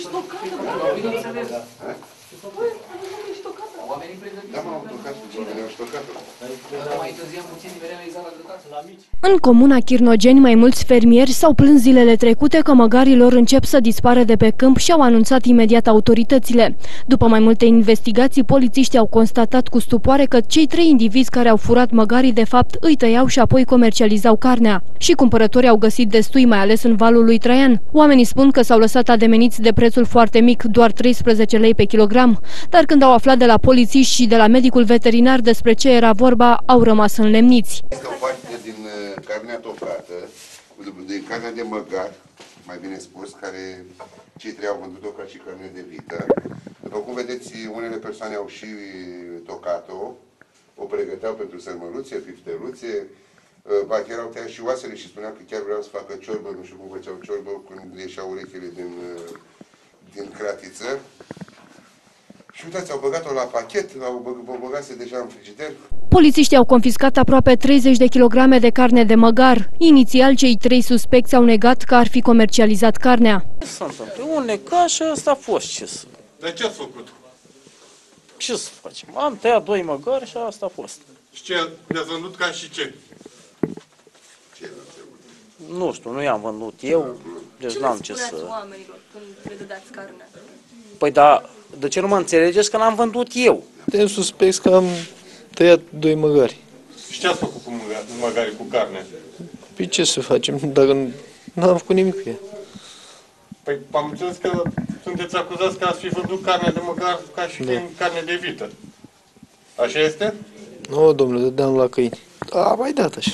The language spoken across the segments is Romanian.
tocată, În comuna Chirnogeni, mai mulți fermieri s-au plâns zilele trecute că măgarilor încep să dispară de pe câmp și au anunțat imediat autoritățile. După mai multe investigații, polițiștii au constatat cu stupoare că cei 3 indivizi care au furat măgarii de fapt îi tăiau și apoi comercializau carnea. Și cumpărătorii au găsit destui, mai ales în valul lui Traian. Oamenii spun că s-au lăsat ademeniți de prețul foarte mic, doar 13 lei pe kilogram, dar când au aflat de la polițiști și de la medicul veterinar despre ce era vorba, au rămas înlemniți. Este o parte din carnea tocată, din carnea de măgar, mai bine spus, care cei 3 au vândut-o ca și carne de vită. După cum vedeți, unele persoane au și tocat-o, o pregăteau pentru sărmăluțe, pifteluțe, ba chiar au tăiat și oasele și spuneau că chiar vreau să facă ciorbă, nu știu cum făceau ciorbă când ieșeau urechile din cratiță. Și uitați, au băgat-o la pachet, au băgat-se deja în frigider. Polițiștii au confiscat aproape 30 de kilograme de carne de măgar. Inițial, cei 3 suspecți au negat că ar fi comercializat carnea. Ce s-a întâmplat? Un necat și ăsta a fost. Dar ce ați făcut? Ce să facem? Am tăiat 2 măgari și asta a fost. Și ce le-ați vândut ca și ce? Nu știu, nu i-am vândut eu, deci n-am ce să... Ce le spuneați oamenilor când le dădeați carnea? Păi da, de ce nu mă înțelegeți că n-am vândut eu? Te suspecți că am tăiat 2 măgari. Și ce ați făcut cu măgarii, cu carne? Păi ce să facem dacă n-am făcut nimic cu ea? Păi am înțeles că sunteți acuzați că ați fi vândut carne de măgar ca și fiind carne de vită. Așa este? Nu, domnule, dădeam la câini. A, mai dat așa.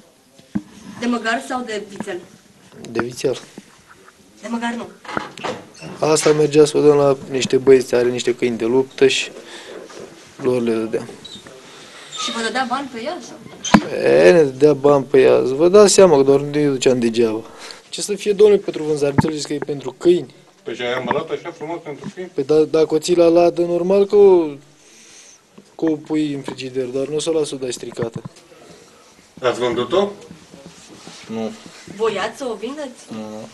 De măgar sau de vițel? De vițel. De măgar nu. Asta mergea să o dăm la niște băieți, are niște câini de luptă și lor le dădeam. Și vă dădea bani pe ea? Sau? Ne dădea bani pe ea. Vă dați seama că doar nu îi duceam degeaba. Ce să fie, domnule, pentru vânzare? Înțelegeți că e pentru câini? Păi și am arătat așa frumos pentru câini? Păi dacă o ții la ladă, normal că o pui în frigider, dar nu o să o las să o dai stricată. Ați vândut-o? Nu. Voiați să o vindeți? Nu.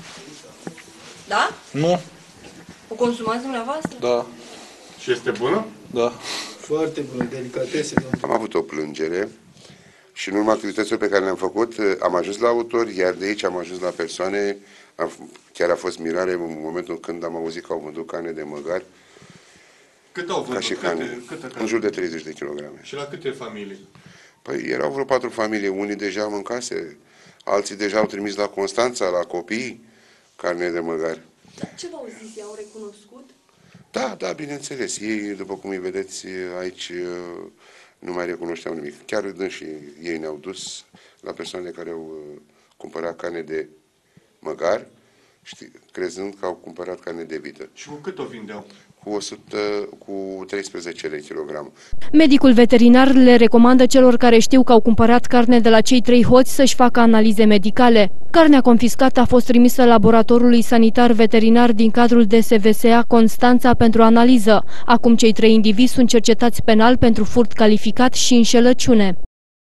Da? Nu. O consumați dumneavoastră? Da. Și este bună? Da. Foarte bună, delicatese, domnule. Am avut o plângere și în urma activităților pe care le-am făcut, am ajuns la autori, iar de aici am ajuns la persoane. Chiar a fost mirare în momentul când am auzit că au vândut carne de măgar. Cât au vândut? Ca și carne. În jur de 30 de kilograme. Și la câte familii? Păi erau vreo 4 familii, unii deja mâncase, alții deja au trimis la Constanța, la copii, carne de măgar. Ce v-au zis? I-au recunoscut? Da, bineînțeles. Ei, după cum îi vedeți aici, nu mai recunoșteau nimic. Chiar și ei ne-au dus la persoanele care au cumpărat carne de măgar, crezând că au cumpărat carne de vită. Și cu cât o vindeau? Cu 13 lei kilogram. Medicul veterinar le recomandă celor care știu că au cumpărat carne de la cei 3 hoți să-și facă analize medicale. Carnea confiscată a fost trimisă laboratorului sanitar veterinar din cadrul DSVSA Constanța pentru analiză. Acum cei 3 indivizi sunt cercetați penal pentru furt calificat și înșelăciune.